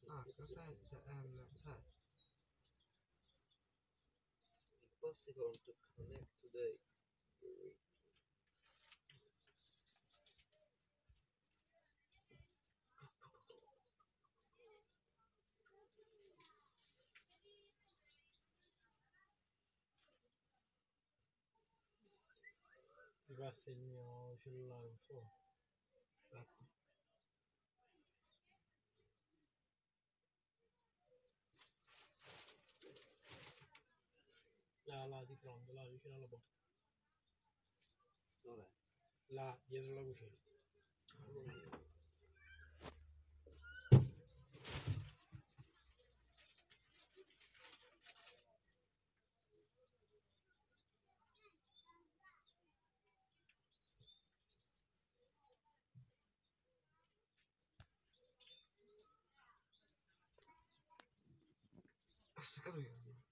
H7M7. Impossible to connect today. Mi passa il mio cellulare, non so. Aspetta. Là di fronte, là vicino alla porta. Dov'è? Là, dietro la cucina. Ho staccato io.